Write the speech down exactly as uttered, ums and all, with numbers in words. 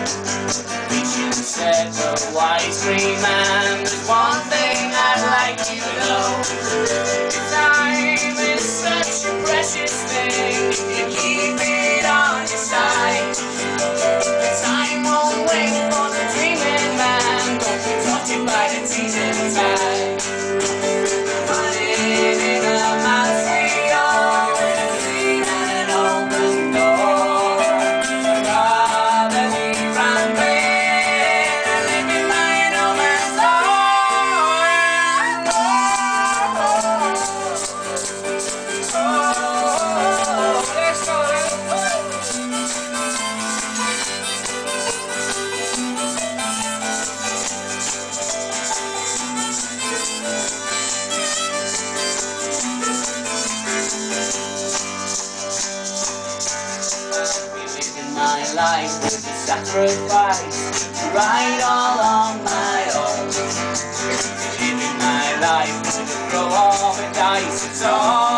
Reaching said the wise green man, there's one thing I'd like you to know. Time is such a precious thing if you keep it on your side. Time won't wait for the dreaming man, don't be taunted by the teasing tide. Running in a mousey hole with a clean and an open door. I'd rather be rambling and living my no man's land. Oh, let's go, let's go. My life was a sacrifice to ride all on my own. Living my life with a throw of a dice, it's all